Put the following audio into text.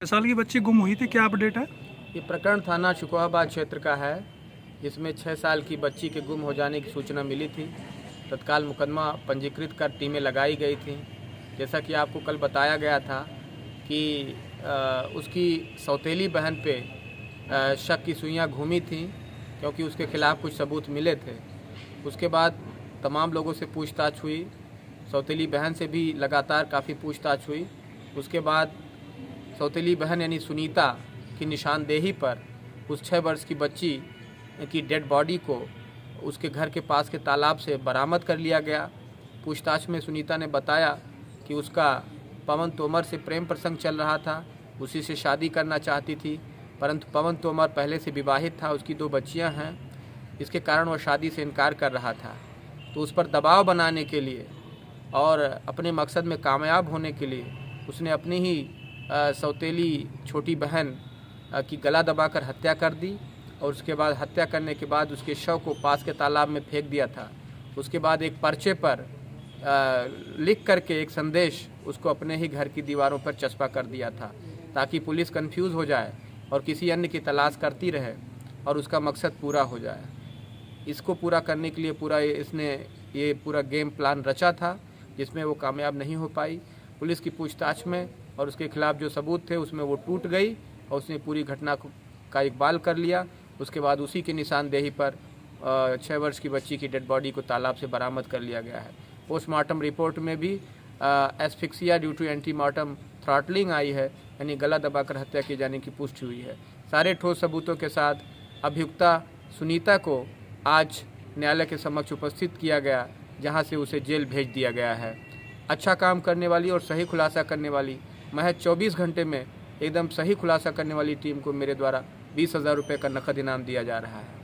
साल की बच्ची गुम हुई थी, क्या अपडेट है? ये प्रकरण थाना शुकोहाबाद क्षेत्र का है, जिसमें 6 साल की बच्ची के गुम हो जाने की सूचना मिली थी। तत्काल मुकदमा पंजीकृत कर टीमें लगाई गई थी। जैसा कि आपको कल बताया गया था कि उसकी सौतेली बहन पे शक की सुइयां घूमी थी, क्योंकि उसके खिलाफ कुछ सबूत मिले थे। उसके बाद तमाम लोगों से पूछताछ हुई, सौतेली बहन से भी लगातार काफ़ी पूछताछ हुई। उसके बाद सौतेली बहन यानी सुनीता की निशानदेही पर उस 6 वर्ष की बच्ची की डेड बॉडी को उसके घर के पास के तालाब से बरामद कर लिया गया। पूछताछ में सुनीता ने बताया कि उसका पवन तोमर से प्रेम प्रसंग चल रहा था, उसी से शादी करना चाहती थी, परंतु पवन तोमर पहले से विवाहित था, उसकी 2 बच्चियां हैं, इसके कारण वह शादी से इनकार कर रहा था। तो उस पर दबाव बनाने के लिए और अपने मकसद में कामयाब होने के लिए उसने अपनी ही सौतेली छोटी बहन की गला दबाकर हत्या कर दी और उसके बाद हत्या करने के बाद उसके शव को पास के तालाब में फेंक दिया था। उसके बाद एक पर्चे पर लिख करके एक संदेश उसको अपने ही घर की दीवारों पर चस्पा कर दिया था, ताकि पुलिस कंफ्यूज हो जाए और किसी अन्य की तलाश करती रहे और उसका मकसद पूरा हो जाए। इसको पूरा करने के लिए इसने ये पूरा गेम प्लान रचा था, जिसमें वो कामयाब नहीं हो पाई। पुलिस की पूछताछ में और उसके खिलाफ जो सबूत थे उसमें वो टूट गई और उसने पूरी घटना का इकबाल कर लिया। उसके बाद उसी की निशानदेही पर 6 वर्ष की बच्ची की डेड बॉडी को तालाब से बरामद कर लिया गया है। पोस्टमार्टम रिपोर्ट में भी asphyxia due to antemortem throttling आई है, यानी गला दबाकर हत्या किए जाने की पुष्टि हुई है। सारे ठोस सबूतों के साथ अभियुक्ता सुनीता को आज न्यायालय के समक्ष उपस्थित किया गया, जहां से उसे जेल भेज दिया गया है। अच्छा काम करने वाली और सही खुलासा करने वाली, महज 24 घंटे में एकदम सही खुलासा करने वाली टीम को मेरे द्वारा 20,000 रुपये का नकद इनाम दिया जा रहा है।